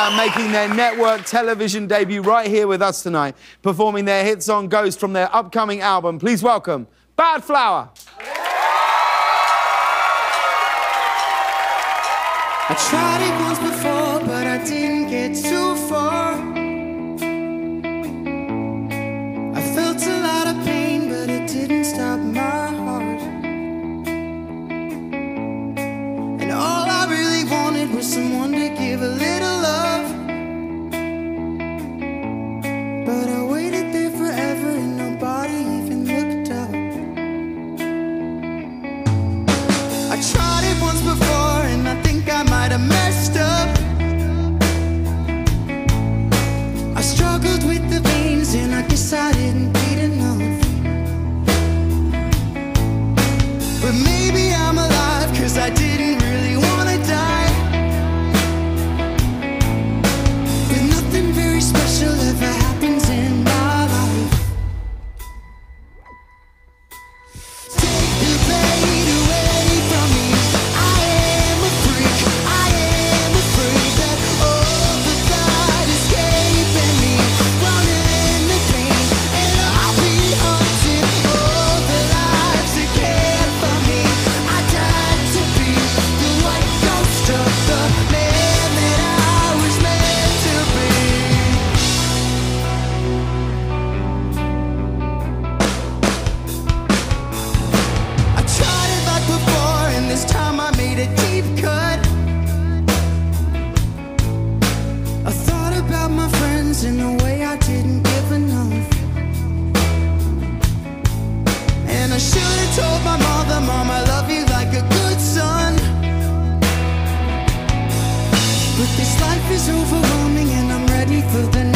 Badflower making their network television debut right here with us tonight, performing their hit song Ghost from their upcoming album. Please welcome Badflower. I tried it once before, but I didn't get too far. I felt a lot of pain, but it didn't stop my heart. And all I really wanted was someone to give a little love. But I waited there forever and nobody even looked up. I tried it once before and I think I might have messed up. I struggled with the veins and I guess I didn't bleed enough. But maybe I'm alive cause I didn't really wanna die. But nothing very special ever happens in my life. Take the pain away from me. I am a freak, I am afraid that all the God escaping me. Running the pain and I'll be haunted. All the lives that cared for me. I died to be the white ghost of the man that I was meant to be. I tried it like before and this time I made a deep cut. I thought about my friends in a way I didn't give enough. And I should have told my mother, Mom, I love you like a good son. But this life is overwhelming and I'm ready for the